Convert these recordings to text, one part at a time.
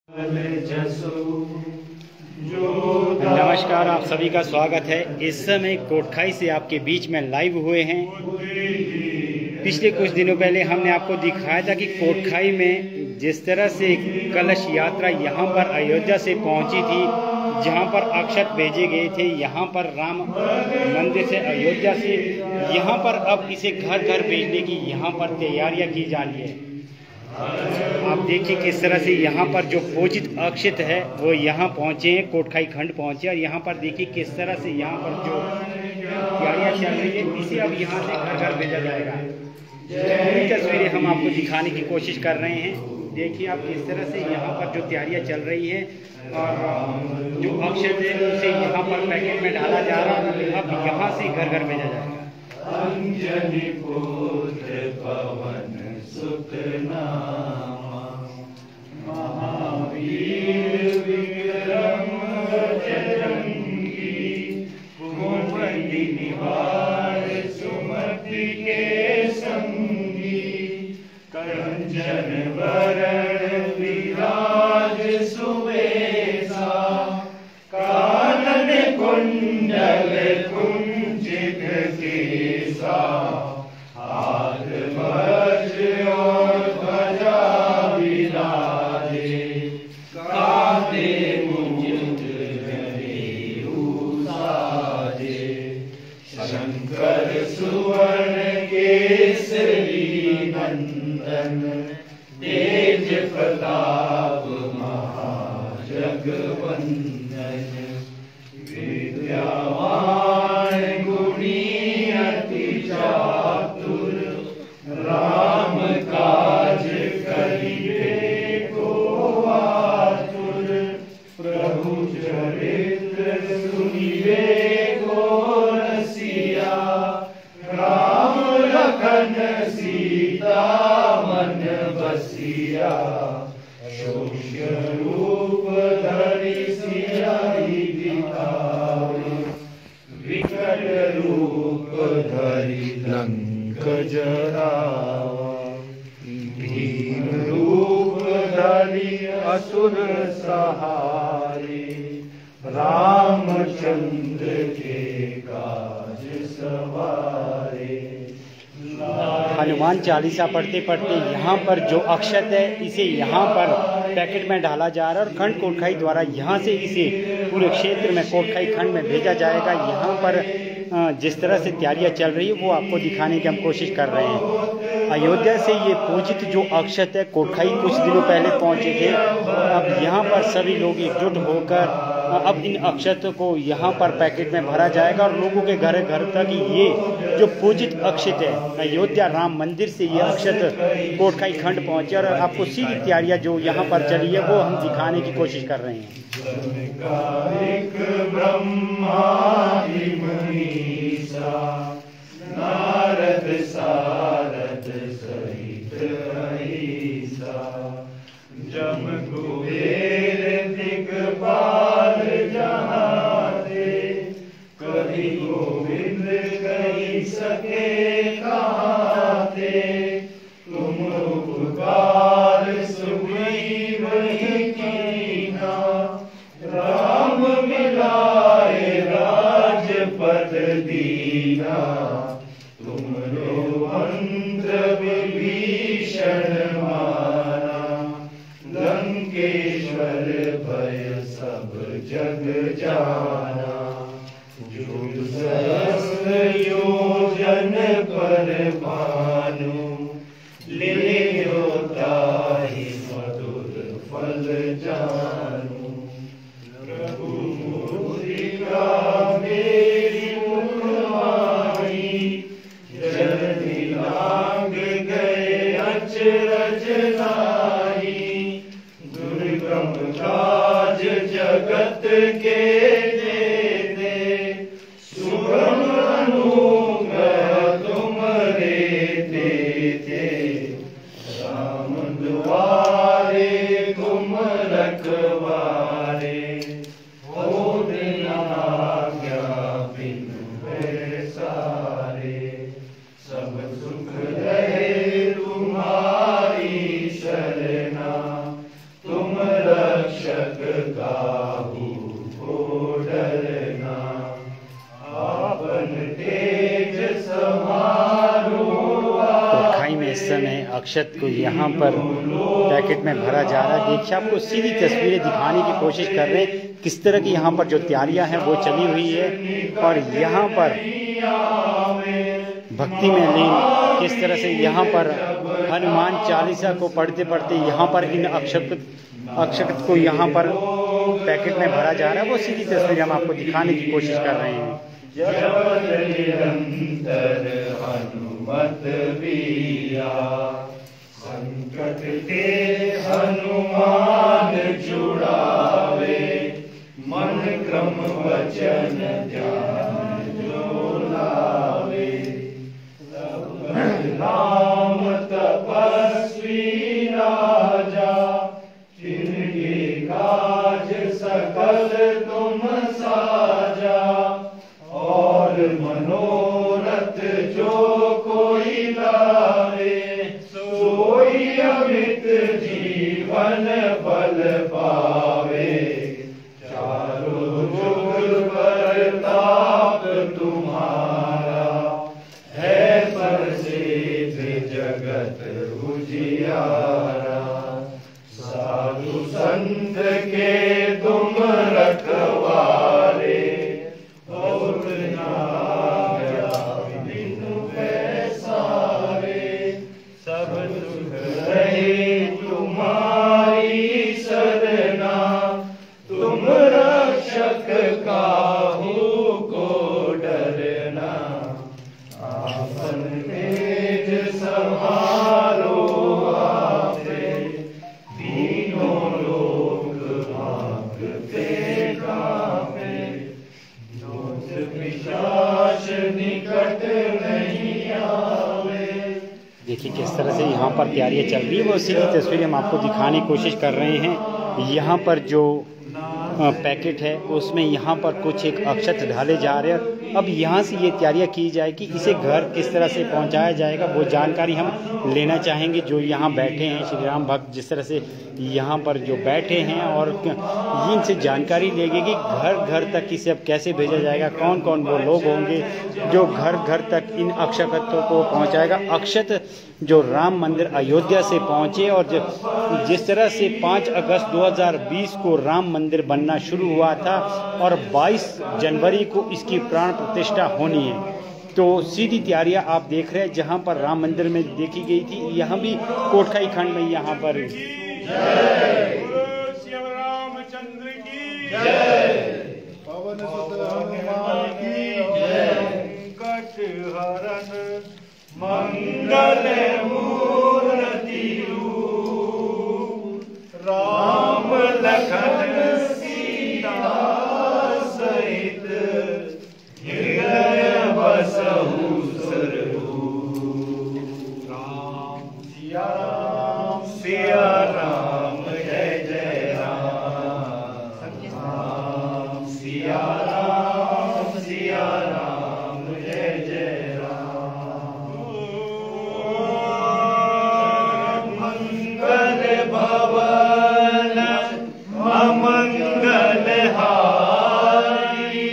नमस्कार, आप सभी का स्वागत है। इस समय कोटखाई से आपके बीच में लाइव हुए हैं। पिछले कुछ दिनों पहले हमने आपको दिखाया था कि कोटखाई में जिस तरह से कलश यात्रा यहाँ पर अयोध्या से पहुँची थी, जहाँ पर अक्षत भेजे गए थे, यहाँ पर राम मंदिर से अयोध्या से यहाँ पर अब इसे घर घर भेजने की यहाँ पर तैयारियाँ की जा रही है। आप देखिए किस तरह से यहाँ पर जो पूजित अक्षत है वो यहाँ पहुँचे हैं, कोटखाई खंड पहुँचे। और यहाँ पर देखिए किस तरह से यहाँ पर जो तैयारियाँ चल रही है, इसे अब यहाँ से घर घर भेजा जाएगा। पूरी तस्वीरें हम आपको दिखाने की कोशिश कर रहे हैं। देखिए आप किस तरह से यहाँ पर जो तैयारियाँ चल रही हैं और जो अक्षत है उसे यहाँ पर पैकेट में डाला जा रहा है। अब यहाँ से घर घर भेजा जाएगा। महावीर विक्रम बजरंगी, कुमति निवार सुमति के संगी, कंचन वरण विराज सुवेशा, कानन कुंडल कुंचित केसा, हाथ वज्र और ध्वजा विराजे, कांधे मुकुट गरेऊ साजे, शंकर सुवर्ण केसरी नंदन, तेज प्रताप महाजगवंदन, विद्यावान गुणी अति चातुर, राम काज करिबे को आतुर, प्रभु चरित्र सुनिबे को रसिया, राम लखन सीता मन बसिया, शोष्य रूप धरि सियाहि दिखावे, विकट रूप धरि लंक जरावा, भीम रूप धरि असुर सहारे, रामचंद्र के काज सवारे। हनुमान चालीसा पढ़ते पढ़ते यहाँ पर जो अक्षत है इसे यहाँ पर पैकेट में डाला जा रहा है और खंड कोटखाई द्वारा यहाँ से इसे पूरे क्षेत्र में कोटखाई खंड में भेजा जाएगा। यहाँ पर जिस तरह से तैयारियाँ चल रही है वो आपको दिखाने की हम कोशिश कर रहे हैं। अयोध्या से ये पूजित जो अक्षत है कोटखाई कुछ दिनों पहले पहुँचे थे। अब यहाँ पर सभी लोग एकजुट होकर अब इन अक्षत को यहाँ पर पैकेट में भरा जाएगा और लोगों के घर घर तक ये जो पूजित अक्षत है अयोध्या राम मंदिर से ये अक्षत कोटखाई खंड पहुँचे। और आपको सीधी तैयारियाँ जो यहाँ पर चली है वो हम दिखाने की कोशिश कर रहे हैं। नारद सारद सहित अहिसा, जम कुबेर दिगपाल जहाँ थे, कभी गोविंद कही सके कहाँ थे, तुम उपकार सुग्रीव ही कीना, राम मिलाए राजपद दीना, तुमरो मंत्र विभीषण माना, लंकेश्वर भय सब जग जाना, जुग सहस्र योजन पर भानु, लील्यो ताहि मधुर फल जानू, प्रभु मुद्रिका मेरी मुखवाणी, जलधि लांग गए अचरज नाहि, दुर्गम काज जगत के देते, सुगम अनुग्रह तुमरे देते, राम द्वारे तुम रखवारे, हो दिन आज्ञा बिनु सारे, सब सुख रहे तुम्हारी शरणा, तुम रक्षक काहू को डरना, आपन तेज समारो। कोटखाई में इस समय अक्षत को यहाँ पर पैकेट में भरा जा रहा है। देखिए, आपको सीधी तस्वीरें दिखाने की कोशिश कर रहे हैं किस तरह की यहाँ पर जो तैयारियां हैं वो चली हुई है, और यहाँ पर भक्ति में लीन किस तरह से यहाँ पर हनुमान चालीसा को पढ़ते पढ़ते यहाँ पर इन अक्षत को यहाँ पर पैकेट में भरा जा रहा है। वो सीधी तस्वीर हम आपको दिखाने की कोशिश कर रहे हैं। निरंतर हनुमत बीरा, संकट ते हनुमान जुड़ावे, मन क्रम वचन ध्यान जो लावे। नाम तपस्वी राजा, जिनके काज सकल तुम साजा, और मनोरथ जो कोई लावे, सोई अमित जीवन बल पावे। चारों जुग प्रताप तुम्हारा, है प्रसिद्ध जगत उजियारा। साधु संत के तुम रखवारे, और नाया बिनु पैसारे। सब सुख रहे तुम्हारी सरना, तुम रक्षक काहू को डरना। आपन तेज समारो आपे, तीनों लोक भागते कांपे। दोष पिशाच निकट नहीं आवे। देखिए किस तरह से यहाँ पर तैयारियां चल रही है, वो सीधी तस्वीरें हम आपको दिखाने की कोशिश कर रहे हैं। यहाँ पर जो पैकेट है उसमें यहाँ पर कुछ एक अक्षत डाले जा रहे हैं। अब यहाँ से ये तैयारियां की जाए कि इसे घर किस तरह से पहुँचाया जाएगा, वो जानकारी हम लेना चाहेंगे। जो यहाँ बैठे हैं श्री राम भक्त जिस तरह से यहाँ पर जो बैठे हैं, और इनसे जानकारी लेंगे कि घर घर तक इसे अब कैसे भेजा जाएगा, कौन कौन वो लोग होंगे जो घर घर तक इन अक्षतों को पहुँचाएगा। अक्षत जो राम मंदिर अयोध्या से पहुँचे, और जिस तरह से 5 अगस्त 2020 को राम मंदिर बनना शुरू हुआ था और 22 जनवरी को इसकी प्राण प्रतिष्ठा होनी है, तो सीधी तैयारियां आप देख रहे हैं जहां पर राम मंदिर में देखी गई थी। यहाँ भी कोटखाई खंड में यहाँ पर रामचंद्र की जय, पवन सुत हनुमान की जय। संकट हरण मंगल मूर्ति रूप, राम लखन सीता सहित, हृदय बसहु सुरभूप। राम सिया राम जय जय राम। राम सिया राम जय जय राम। मंगल भवन अमंगल हारी,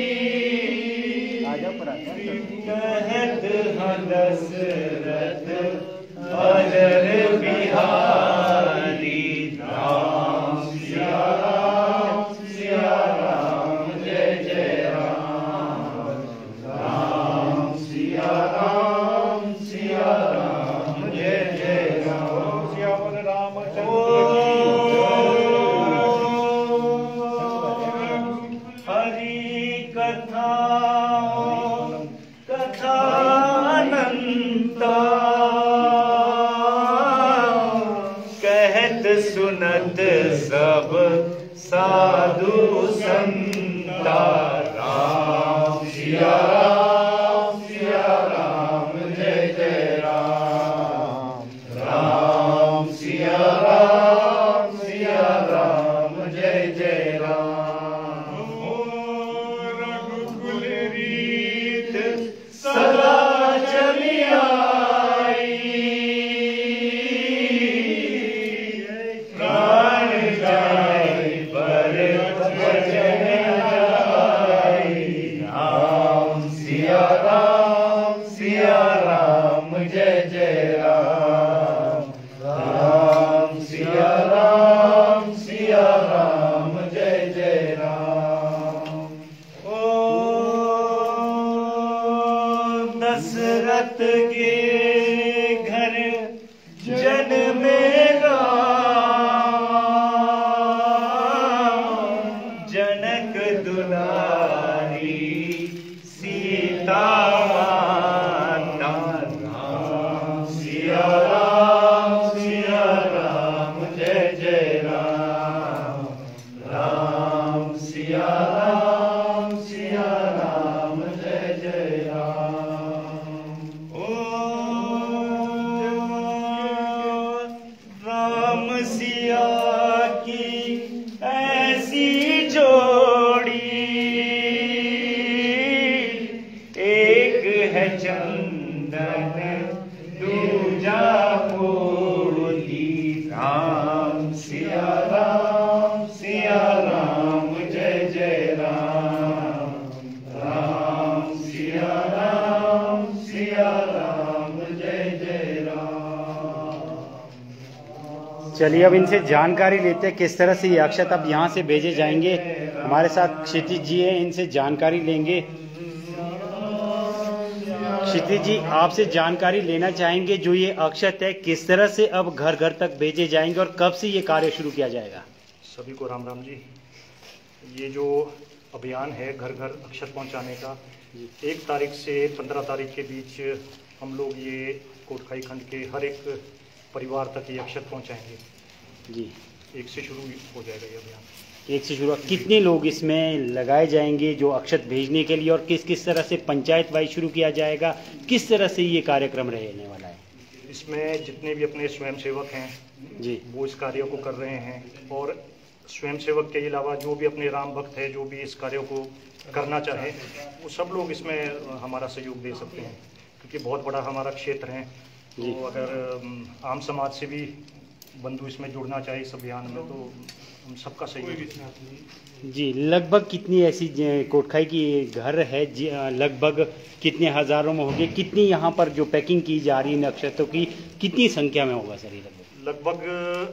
कहत दशरथ अजर बिहारी। राम सिया राम जय जय राम। राम सिया राम जय जय राम। श्याम रामचंद्र हरि कथा अनंता, कहत सुनत सब साधु संता। राम सिया राम जय जय राम। राम सिया राम जय जय राम। रघुकुल रीत सदा चली आई, प्राण जाए ऐसी जोड़ी, एक है चंदन दूजा होली। राम सिया राम जय जय राम, राम सिया राम जय जय राम। चलिए अब इनसे जानकारी लेते हैं किस तरह से ये अक्षत अब यहाँ से भेजे जाएंगे। हमारे साथ क्षितिज जी हैं, इनसे जानकारी लेंगे। क्षितिज जी, आपसे जानकारी लेना चाहेंगे जो ये अक्षत है किस तरह से अब घर घर तक भेजे जाएंगे और कब से ये कार्य शुरू किया जाएगा? सभी को राम राम जी। ये जो अभियान है घर घर अक्षत पहुंचाने का, 1 तारीख से 15 तारीख के बीच हम लोग ये कोटखाई खंड के हर एक परिवार तक ये अक्षत पहुंचाएंगे जी। 1 से शुरू हो जाएगा ये अभियान। 1 से शुरू। कितने लोग इसमें लगाए जाएंगे जो अक्षत भेजने के लिए, और किस किस तरह से पंचायत वाइज शुरू किया जाएगा, किस तरह से ये कार्यक्रम रहने वाला है? इसमें जितने भी अपने स्वयंसेवक हैं जी, वो इस कार्य को कर रहे हैं, और स्वयंसेवक के अलावा जो भी अपने राम भक्त है, जो भी इस कार्य को करना चाहे, वो सब लोग इसमें हमारा सहयोग दे सकते हैं, क्योंकि बहुत बड़ा हमारा क्षेत्र है। तो अगर आम समाज से भी बंधु इसमें जुड़ना चाहे इस अभियान में, तो हम सबका सहयोग जी। लगभग कितनी ऐसी कोटखाई की घर है जी, लगभग कितने हजारों में होंगे? कितनी यहाँ पर जो पैकिंग की जा रही है नक्षत्रों की, कितनी संख्या में होगा सर? लगभग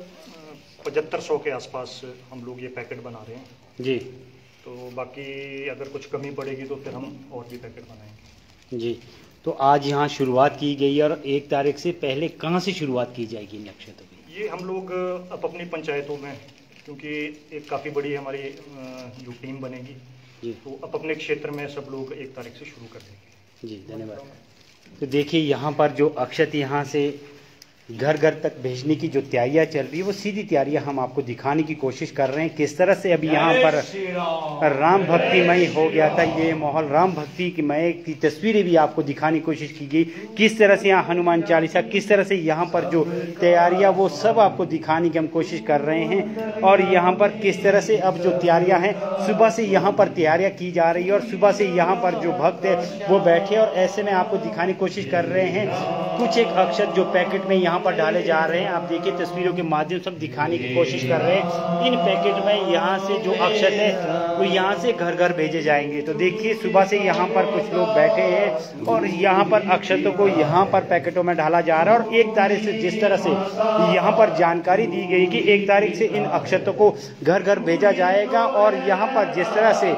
7500 के आसपास हम लोग ये पैकेट बना रहे हैं जी। तो बाकी अगर कुछ कमी पड़ेगी तो फिर हम और भी पैकेट बनाएंगे जी। तो आज यहाँ शुरुआत की गई, और 1 तारीख से पहले कहाँ से शुरुआत की जाएगी नक्षत्रों की? ये हम लोग अब अपनी पंचायतों में, क्योंकि एक काफ़ी बड़ी हमारी जो टीम बनेगी जी, तो अब अपने क्षेत्र में सब लोग 1 तारीख से शुरू कर देंगे जी। धन्यवाद। तो देखिए यहाँ पर जो अक्षत यहाँ से घर घर तक भेजने की जो तैयारियां चल रही है, वो सीधी तैयारियां हम आपको दिखाने की कोशिश कर रहे हैं किस तरह से अभी यहाँ पर राम भक्तिमय हो गया था ये माहौल। राम भक्ति की मय की तस्वीरें भी आपको दिखाने की कोशिश की गई, किस तरह से यहाँ हनुमान चालीसा, किस तरह से यहाँ पर जो तैयारियां वो सब आपको दिखाने की हम कोशिश कर रहे हैं। और यहाँ पर किस तरह से अब जो तैयारियां हैं, सुबह से यहाँ पर तैयारियां की जा रही है, और सुबह से यहाँ पर जो भक्त है वो बैठे, और ऐसे में आपको दिखाने की कोशिश कर रहे हैं कुछ एक अक्षत जो पैकेट में यहाँ पर डाले जा रहे हैं। आप देखिए तस्वीरों के माध्यम से हम दिखाने की कोशिश कर रहे हैं। इन पैकेट में यहाँ से जो अक्षत है वो यहाँ से घर घर भेजे जाएंगे। तो देखिए सुबह से यहाँ पर कुछ लोग बैठे हैं और यहाँ पर अक्षतों को यहाँ पर पैकेटों में डाला जा रहा है। और 1 तारीख से जिस तरह से यहाँ पर जानकारी दी गई कि 1 तारीख से इन अक्षतों को घर घर भेजा जाएगा, और यहाँ पर जिस तरह से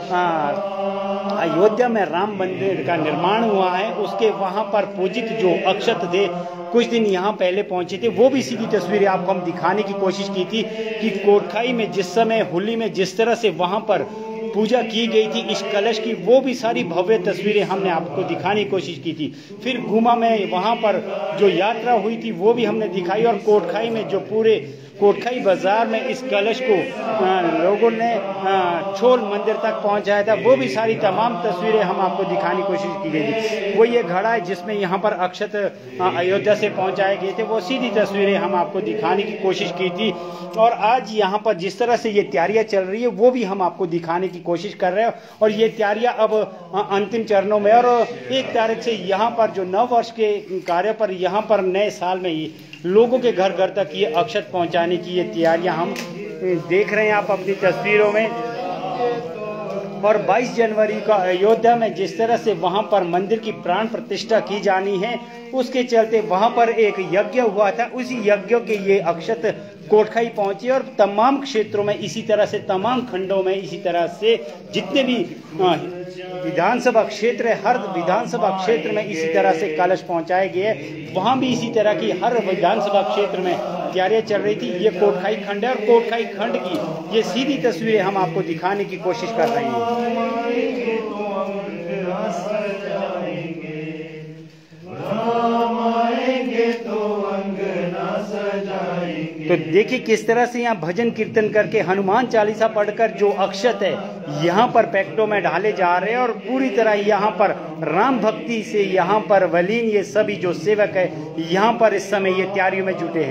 अयोध्या में राम मंदिर का निर्माण हुआ है, उसके वहां पर पूजित जो अक्षत थे कुछ दिन यहाँ पहले पहुंचे थे, वो भी सीधी तस्वीरें आपको हम दिखाने की कोशिश की थी कि कोटखाई में जिस समय होली में जिस तरह से वहां पर पूजा की गई थी इस कलश की, वो भी सारी भव्य तस्वीरें हमने आपको दिखाने की कोशिश की थी। फिर गुमा में वहां पर जो यात्रा हुई थी वो भी हमने दिखाई, और कोटखाई में जो पूरे कोटखाई बाजार में इस कलश को लोगों ने छोल मंदिर तक पहुंचाया था, वो भी सारी तमाम तस्वीरें हम आपको दिखाने की कोशिश की गई थी। वो ये घड़ा है जिसमें यहाँ पर अक्षत अयोध्या से पहुंचाए गए थे, वो सीधी तस्वीरें हम आपको दिखाने की कोशिश की थी। और आज यहाँ पर जिस तरह से ये तैयारियां चल रही है वो भी हम आपको दिखाने की कोशिश कर रहे हैं। और ये तैयारियां अब अंतिम चरणों में, और 1 तारीख से यहाँ पर जो नव वर्ष के कार्य पर यहाँ पर नए साल में ही लोगों के घर घर तक ये अक्षत पहुंचाने की ये तैयारियां हम देख रहे हैं आप अपनी तस्वीरों में। और 22 जनवरी का अयोध्या में जिस तरह से वहां पर मंदिर की प्राण प्रतिष्ठा की जानी है, उसके चलते वहां पर एक यज्ञ हुआ था, उसी यज्ञ के ये अक्षत कोटखाई पहुंचे। और तमाम क्षेत्रों में इसी तरह से, तमाम खंडों में इसी तरह से जितने भी विधानसभा क्षेत्र है, हर विधानसभा क्षेत्र में इसी तरह से कलश पहुंचाए गए। वहां भी इसी तरह की हर विधानसभा क्षेत्र में तैयारियां चल रही थी। ये कोटखाई खंड है, और कोटखाई खंड की ये सीधी तस्वीरें हम आपको दिखाने की कोशिश कर रहे हैं। तो देखिए किस तरह से यहाँ भजन कीर्तन करके हनुमान चालीसा पढ़कर जो अक्षत है यहाँ पर पैकेटों में डाले जा रहे हैं। और पूरी तरह यहाँ पर राम भक्ति से यहाँ पर वलीन ये सभी जो सेवक है यहाँ पर इस समय ये तैयारियों में जुटे हैं।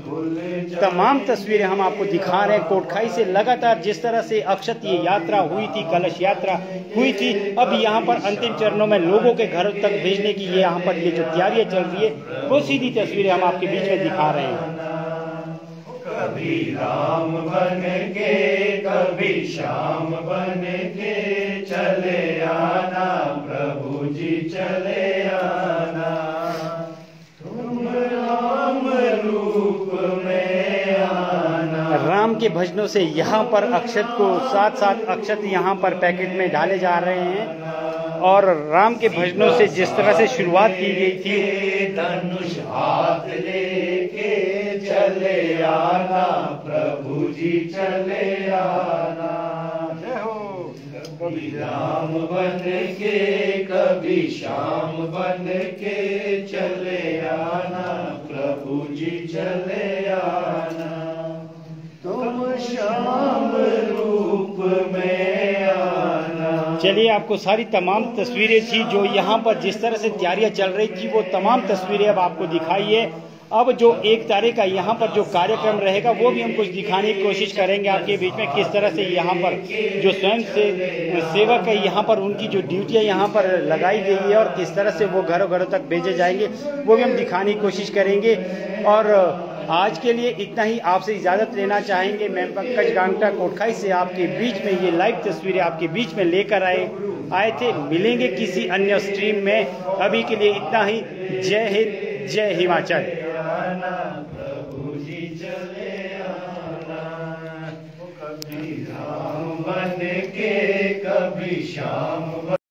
तमाम तस्वीरें हम आपको दिखा रहे हैं। कोटखाई से लगातार जिस तरह से अक्षत ये यात्रा हुई थी, कलश यात्रा हुई थी, अब यहाँ पर अंतिम चरणों में लोगों के घरों तक भेजने की ये यहाँ पर ये जो तैयारियां चल रही है, वो सीधी तस्वीरें हम आपके बीच में दिखा रहे हैं। कभी राम बन के कभी श्याम बन के चले आना प्रभु जी चले आना, तुम राम रूप में आना। राम के भजनों से यहाँ पर अक्षत को साथ साथ अक्षत यहाँ पर पैकेट में डाले जा रहे हैं और राम के भजनों से जिस तरह से शुरुआत की गई थी, धनुष हाथ लेके चले आना प्रभु जी चले आना। जय हो। कभी राम बन के कभी श्याम बन के चले आना प्रभु जी चले आना, तुम श्याम रूप में आना। चलिए आपको सारी तमाम तस्वीरें थी जो यहाँ पर जिस तरह से तैयारियां चल रही थी, वो तमाम तस्वीरें अब आपको दिखाई है। अब जो 1 तारीख का यहाँ पर जो कार्यक्रम रहेगा वो भी हम कुछ दिखाने की कोशिश करेंगे आपके बीच में, किस तरह से यहाँ पर जो स्वयं से सेवक है यहाँ पर उनकी जो ड्यूटियाँ यहाँ पर लगाई गई है और किस तरह से वो घरों घरों तक भेजे जाएंगे वो भी हम दिखाने की कोशिश करेंगे। और आज के लिए इतना ही, आपसे इजाज़त लेना चाहेंगे। मैं पंकज गांगटा कोटखाई से आपके बीच में ये लाइव तस्वीरें आपके बीच में लेकर आए थे। मिलेंगे किसी अन्य स्ट्रीम में, अभी के लिए इतना ही। जय हिंद, जय हिमाचल। प्रभु जी चले आना, कभी राम बन के कभी श्याम